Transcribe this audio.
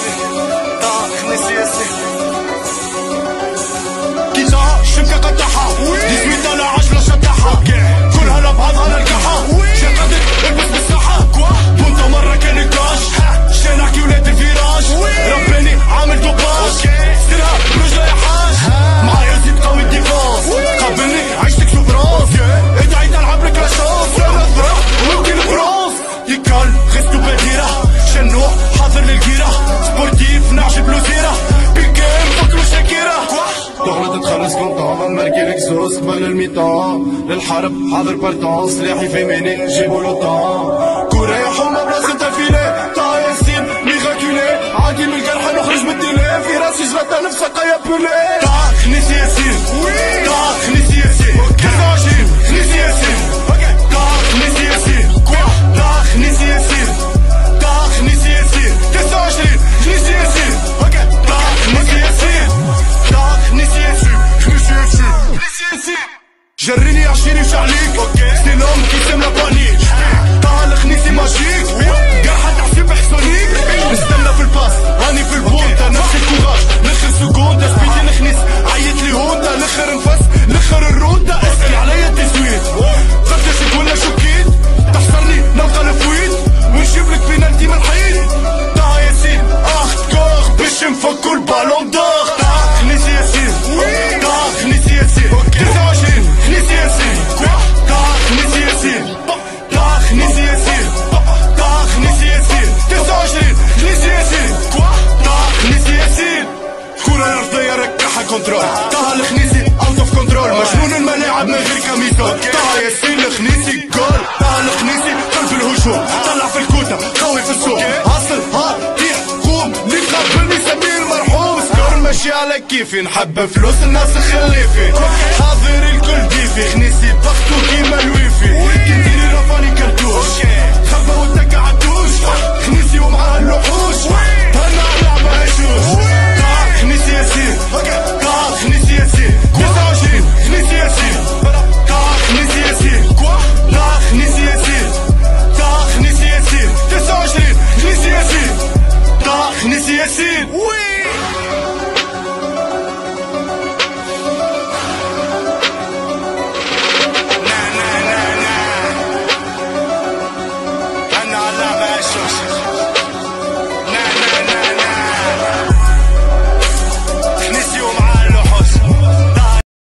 ياسين خنيسي ياسين كيتا الشبكة قطعها ديزويت على 10 شطحها كلها لبعضها للكحة شقدت البس بالصحة بونتا مرة كان الكاش شي نحكي ولاد الفيراج رباني عامل دوباج سترها برجلة يا حاج معايا زيد قوي الديفونس قابلني عيشتك سوبرانس ادعي نلعب لك لا شانس نظرة وممكن برونز يكال غيستو بديرة شنوع حاضر للكيرة سبورتيف نعجب بلوزيرة بيكام فكرو شاكيرة دغرة تخلص كونطون ماركي لك زوز قبل الميطون للحرب حاضر بارتون سلاحي فيميني نجيبو لوطون كورة يا حومة بلاصة تفيلي طا ياسين ميغاكولي عادي من الجرح نخرج من الديلي في راسي جلطة نفسها قيا بولي طا خنيسي ياسين طا خنيسي ياسين 29 خنيسي ياسين طا خنيسي ياسين طا خنيسي ياسين طا خنيسي ياسين 29 خنيسي ياسين طا خنيسي ياسين طا خنيسي ياسين خنيسي ياسين خنيسي ياسين جريني عشيري وشعليك سي لوم كيسم لا بانيك طا الخنيسي ماجيك قاعد تحسب حسونيك نستنى في الباس راني في البونتا نفس الكوراج نخر سكوندا سبيتي نخنيس عيط لي هوندا نخر نفس نخر الروندا اسكي عليا التزويد فتشك ولا شكيت تحصرني نلقى الفويت ونجيب لك بينالتي من الحيط طا ياسين اخت كوغ باش نفكو البالون دور طا خنيسي ياسين طا خنيسي ياسين 29 خنيسي ياسين طا خنيسي ياسين طا خنيسي ياسين طا خنيسي ياسين 29 خنيسي ياسين طا خنيسي ياسين كورة الأرضية ركحها كنترول طه الخنيسي اوت اوف كنترول مجنون الملاعب من غير كاميسون طه ياسين الخنيسي جول طه الخنيسي قلب الهجوم طلع في الكوتة قوي في السوق عصر ها طيح قوم اللي قبلني سمير مرحوم سكور ماشي على كيفي نحب فلوس الناس خليفي حاضر الكل ديفي خنيسي بختو كيما الويفي كنديري رافاني كرتوش خبا وانت قعدتوش خنيسي ومعاه اللوحوش هنا لعبة هشوش